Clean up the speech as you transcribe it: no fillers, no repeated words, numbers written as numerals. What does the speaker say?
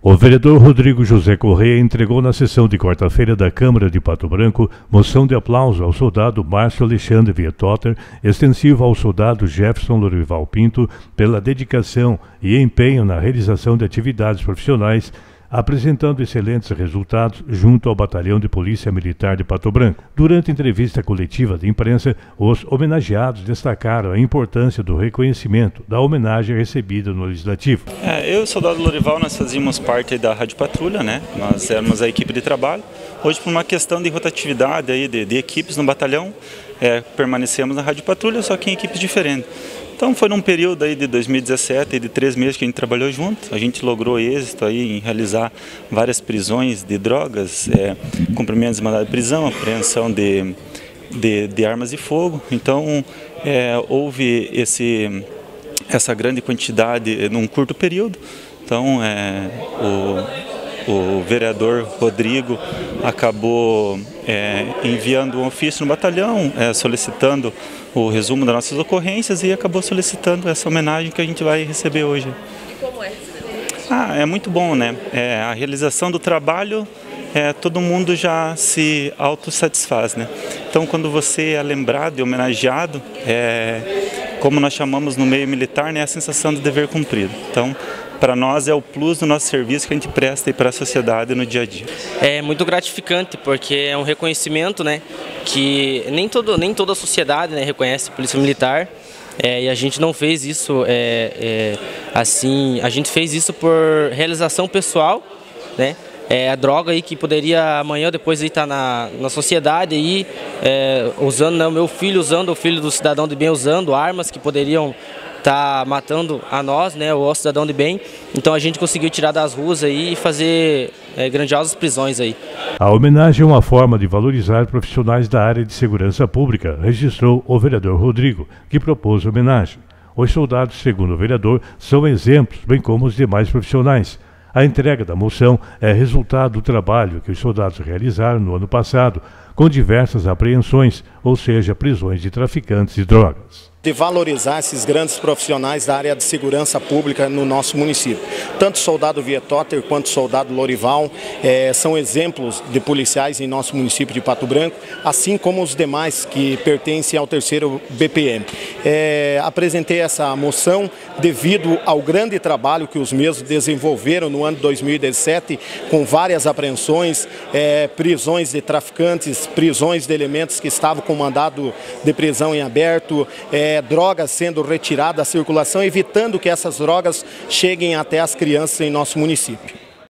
O vereador Rodrigo José Correia entregou na sessão de quarta-feira da Câmara de Pato Branco moção de aplauso ao soldado Márcio Alexandre Vietotter, extensiva ao soldado Jefferson Lorival Pinto, pela dedicação e empenho na realização de atividades profissionais, apresentando excelentes resultados junto ao Batalhão de Polícia Militar de Pato Branco. Durante a entrevista coletiva de imprensa, os homenageados destacaram a importância do reconhecimento da homenagem recebida no Legislativo. Eu e o soldado Lorival, nós fazíamos parte da Rádio Patrulha, né? Nós éramos a equipe de trabalho. Hoje, por uma questão de rotatividade aí de equipes no batalhão, permanecemos na Rádio Patrulha, só que em equipes diferentes. Então foi num período aí de 2017, de 3 meses que a gente trabalhou junto. A gente logrou êxito aí em realizar várias prisões de drogas, cumprimentos de mandado de prisão, apreensão de armas de fogo. Então houve essa grande quantidade num curto período. Então o vereador Rodrigo acabou enviando um ofício no batalhão, solicitando o resumo das nossas ocorrências e acabou solicitando essa homenagem que a gente vai receber hoje. E como é receber? É muito bom, né? A realização do trabalho, todo mundo já se autossatisfaz, né? Então, quando você é lembrado e homenageado, como nós chamamos no meio militar, né, a sensação de dever cumprido. Então, para nós é o plus do nosso serviço que a gente presta para a sociedade no dia a dia. É muito gratificante porque é um reconhecimento, né, que nem toda a sociedade, né, reconhece a Polícia Militar, e a gente não fez isso assim, a gente fez isso por realização pessoal, né? A droga aí que poderia amanhã ou depois estar na sociedade aí, usando, né, o meu filho usando, o filho do cidadão de bem usando armas que poderiam estar matando a nós, né, o cidadão de bem. Então a gente conseguiu tirar das ruas aí e fazer grandiosas prisões aí. A homenagem é uma forma de valorizar profissionais da área de segurança pública, registrou o vereador Rodrigo, que propôs a homenagem. Os soldados, segundo o vereador, são exemplos, bem como os demais profissionais. A entrega da moção é resultado do trabalho que os soldados realizaram no ano passado, com diversas apreensões, ou seja, prisões de traficantes de drogas. De valorizar esses grandes profissionais da área de segurança pública no nosso município. Tanto o soldado Vietotter quanto o soldado Lorival são exemplos de policiais em nosso município de Pato Branco, assim como os demais que pertencem ao 3º BPM. Apresentei essa moção devido ao grande trabalho que os mesmos desenvolveram no ano de 2017, com várias apreensões, prisões de traficantes, prisões de elementos que estavam com mandado de prisão em aberto, drogas sendo retiradas da circulação, evitando que essas drogas cheguem até as crianças em nosso município.